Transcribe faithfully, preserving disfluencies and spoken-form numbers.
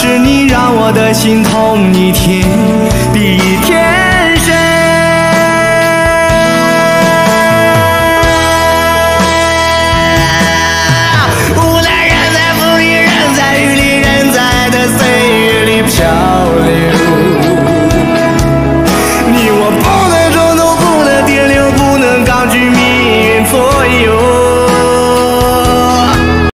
是你让我的心痛一天比一天深。无奈人在风里，人在雨里，人在爱的岁月里漂流。你我不能